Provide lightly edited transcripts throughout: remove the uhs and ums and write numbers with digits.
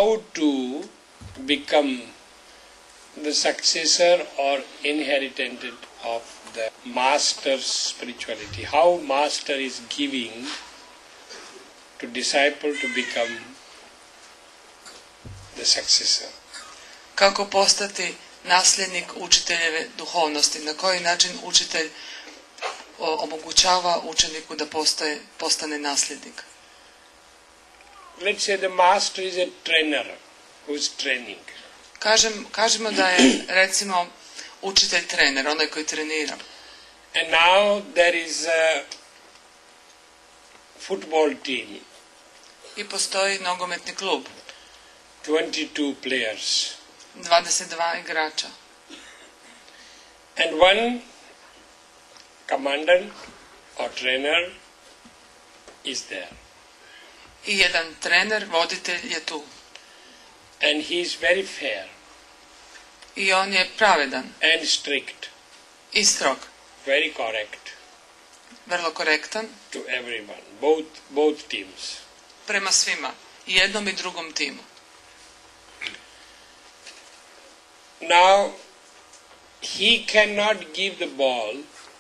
how to become the successor or inheritant of the master's spirituality. How master is giving to disciple to become the successor. Kako postati nasljednik učiteljeve duhovnosti? Na koji način učitelj omogućava učeniku da postane nasljednik? Let's say the master is a trainer who is training. Kažemo da je, recimo, učitelj trener, onaj koji trenira. And now there is a football team. I postoji nogometni klub. 22 players. 22 igrača. And one commandant or trainer is there. I jedan trener, voditelj je tu. And he is very fair. I on je pravedan. And strict. I strog. Very correct. Vrlo korektan. To everyone. Both teams. Prema svima. I jednom i drugom timu. Now, he cannot give the ball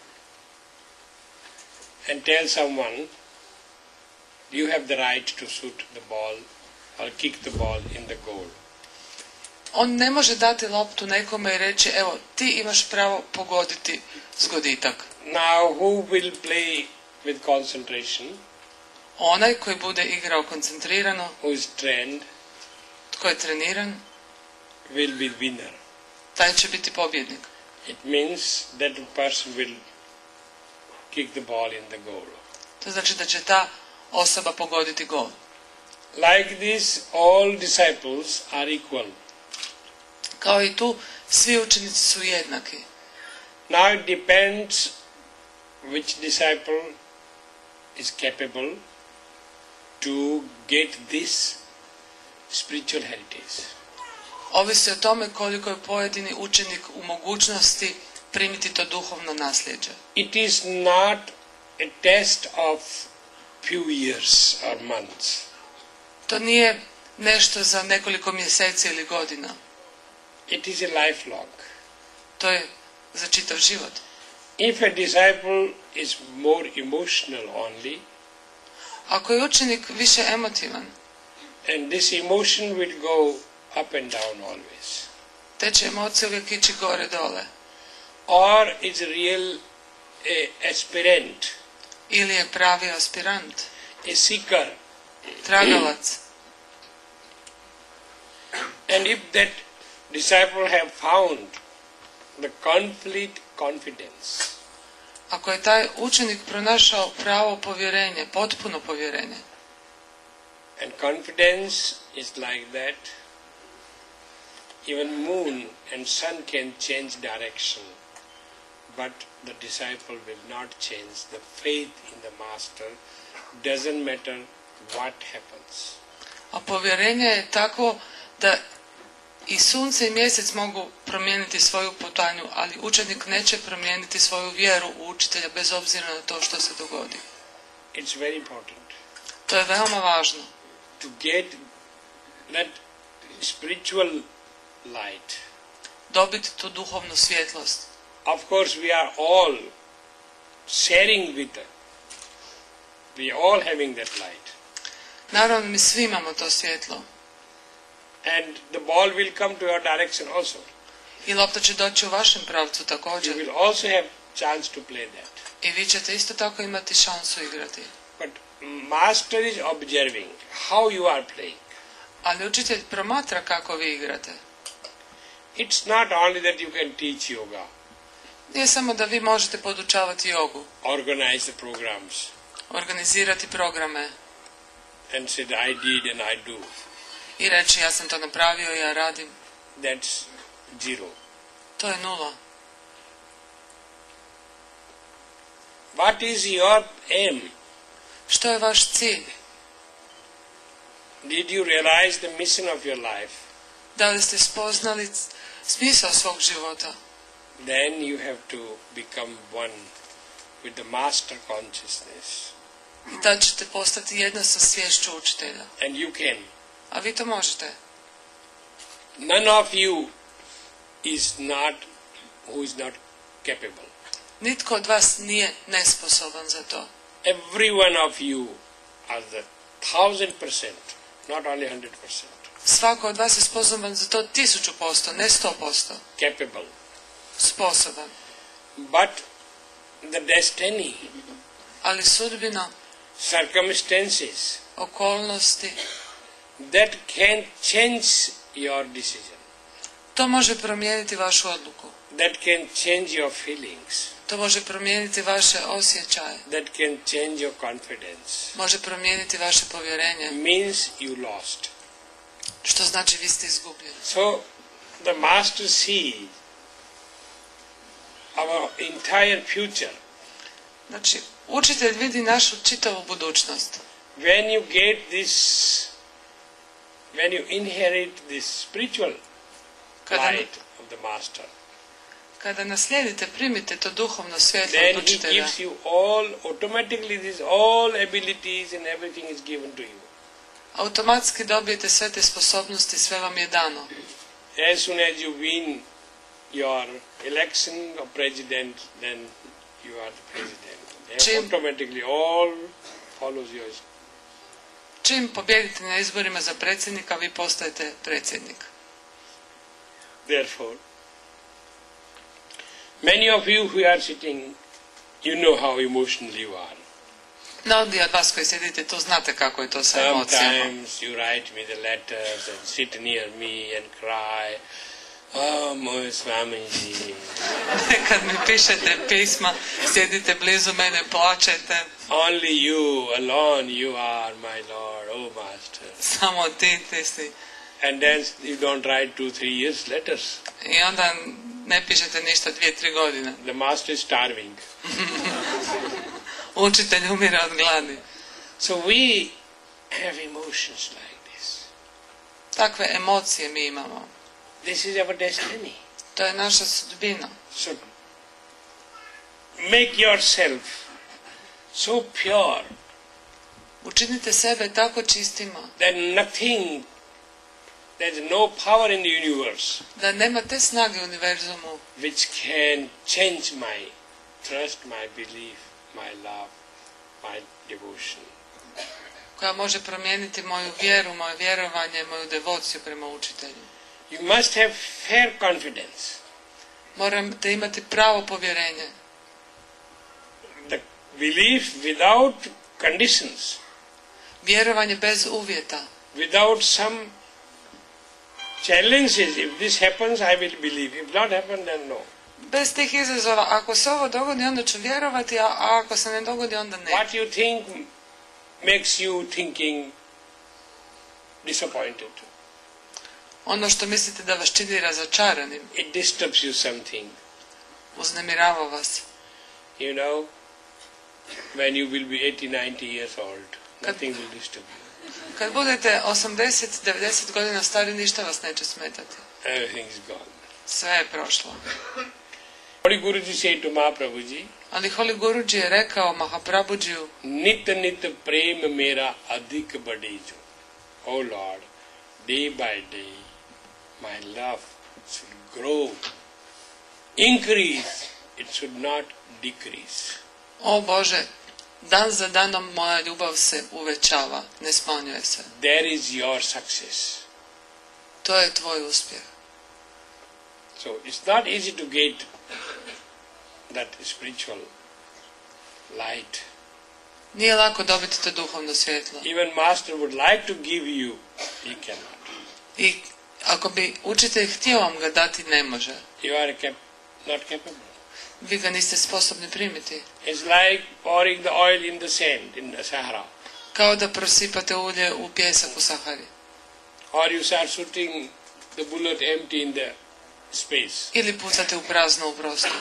and tell someone, you have the right to shoot the ball or kick the ball in the goal. On ne može dati loptu nekome i reći, evo, ti imaš pravo pogoditi zgoditak. Now, who will play with concentration? Onaj koji bude igrao koncentrirano, who is trained, tko je treniran, will be winner. Taj će biti pobjednik. It means that the person will kick the ball in the goal. To znači da će ta osoba pogoditi gol. Like this, all disciples are equal. Kao i tu, svi učenici su jednaki. Now it depends which disciple is capable to get this spiritual heritage. Ovisi o tome koliko je pojedini učenik u mogućnosti primiti to duhovno nasljeđe. It is not a test of few years or months. To nije nešto za nekoliko mjeseci ili godina. It is a lifelong. To je za čitav život. If a disciple is more emotional only, ako je učenik više emotivan, and this emotion will go up and down always, te će emocije uvijek ići gore dole, or is real aspirant, ili je pravi aspirant, a seeker, tragalac, and if that disciple have found the complete confidence, ako je taj učenik pronašao pravo povjerenje, potpuno povjerenje, and confidence is like that, even moon and sun can change direction, but the disciple will not change the faith in the master. Doesn't matter what happens. A povjerenje je tako da i sunce i mjesec mogu promijeniti svoju putanju, ali učenik neće promijeniti svoju vjeru u učitelja bez obzira na to što se dogodi. It's very important. To je veoma važno. To get that spiritual light. Dobiti tu duhovnu svjetlost. Of course we are all sharing with it. We all having that light. Naravno mi svi imamo to svjetlo. And the ball will come to your direction also. I lopta će doći u vašem pravcu također. You will also have chance to play that. I vi ćete isto tako imati šansu igrati. But master is observing how you are playing. Ali učitelj promatra kako vi igrate. It's not only that you can teach yoga. Nije samo da vi možete podučavati jogu. Organize the programs. Organizirati programe. And say I did and I do. I reći ja sam to napravio, ja radim. That's zero. To je nula. What is your aim? Što je vaš cilj? Did you realize the mission of your life? Da li ste spoznali smisao svog života? Then you have to become one with the master consciousness. I tad ćete postati jedno sa sviješću učitelja. And you can. A vi to možete. None of you is not who is not capable. Nitko od vas nije nesposoban za to. Every one of you are the 1000%, not only 100%. Svako od vas je sposoban za to 1000%, ne 100%. Capable. Sposoban. But the destiny, Ali sudbina, circumstances, okolnosti, that can change your decision. to može promijeniti vašu odluku. That can change your feelings. To može promijeniti vaše osjećaje. That can change your confidence. Može promijeniti vaše povjerenje. Means you lost. Što znači vi ste izgubljeni. So the master sees our entire future. Znači, učitelj vidi našu čitavu budućnost. When you get this, when you inherit this spiritual light of the master, kada naslijedite, primite to duhovno svjetlo then od he učitelja, gives you all, automatically this all abilities and everything is given to you. automatski dobijete sve te sposobnosti, sve vam je dano. As soon as you win your election of president, then you are the president. Automatically all follows yours. Čim pobjedite na izborima za predsjednika, vi postajete predsjednik. Therefore, many of you who are sitting, you know how emotional you are. Mnogi od vas koji sjedite tu znate kako je to sa emocijama. Sometimes you write me the letters and sit near me and cry. Oh, Maheshwarananda. Kad mi pišete pisma, sjedite blizu mene, plačete. Only you, alone you are my Lord, oh Master. Samo ti si. And then you don't write 2-3 years letters. I onda ne pišete ništa 2-3 godine. The Master is starving. Učitelj umire od gladi. So we have emotions like this. Takve emocije mi imamo. This is our destiny. To je naša sudbina. So make yourself so pure Učinite sebe tako čistima that nothing, there's no power in the universe da nema te snage u univerzumu which can change my trust, my belief, my love, my devotion. koja može promijeniti moju vjeru, moje vjerovanje, moju devociju prema učitelju. You must have fair confidence. Morate imati pravo povjerenje. The belief without conditions, Vjerovanje bez uvjeta. without some challenges. If this happens, I will believe. If not happen, then no. Bez tih izazova, ako se ovo dogodi, onda ću vjerovati, a ako se ne dogodi, onda ne. What you think makes you thinking disappointed. Ono što mislite da vas čini razočaranim, It disturbs you something. uznemirava vas. You know, when you will be 80, 90 years old, nothing will disturb you. Kad budete 80, 90 godina stari, ništa vas neće smetati. Everything is gone. Sve je prošlo. Holy Guruji said to Mahaprabhuji, Ali Holy Guruji je rekao Mahaprabhujiu, Nit nit prem mera adhik badejo. O Lord, day by day, my love should grow, increase, it should not decrease. o Bože, dan za danom moja ljubav se uvećava, ne smanjuje se. There is your success. To je tvoj uspjeh. So it's not easy to get that spiritual light. Nije lako dobiti to duhovno svjetlo. Even Master would like to give you, he cannot. I ako bi učitelj htio vam ga dati, ne može. You are not capable. Vi ga niste sposobni primiti. It's like pouring the oil in the sand in the Sahara. Kao da prosipate ulje u pjesak u Sahari. Or you start shooting the bullet empty in the space. Ili pucate u prazno u prostoru.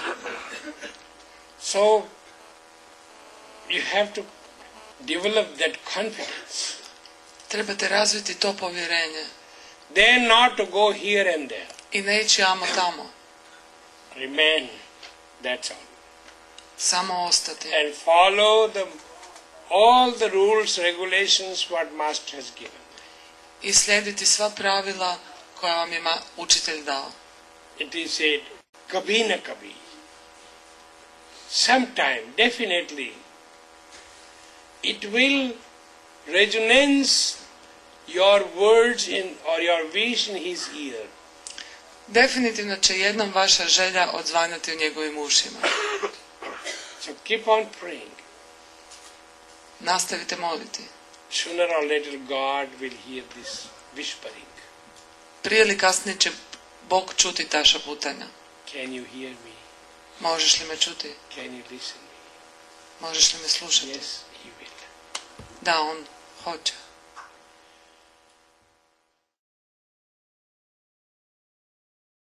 So you have to develop that confidence. Trebate razviti to povjerenje. Then not to go here and there. I ne ići amo tamo. Remain. That's all. Samo ostati. And follow all the rules, regulations what Master has given. I slijediti sva pravila koja vam je učitelj dao. It is said, kabhi na kabhi. Sometime, definitely, it will resonance your words or your wish in his ear. Definitivno će jednom vaša želja odzvanjati u njegovim ušima. So keep on praying. Nastavite moliti. Sooner or later God will hear this whispering. Prije ili kasnije će Bog čuti ta šaputanja. Can you hear me? Možeš li me čuti? Can you listen me? Možeš li me slušati? Yes, he will. Da, on hoće.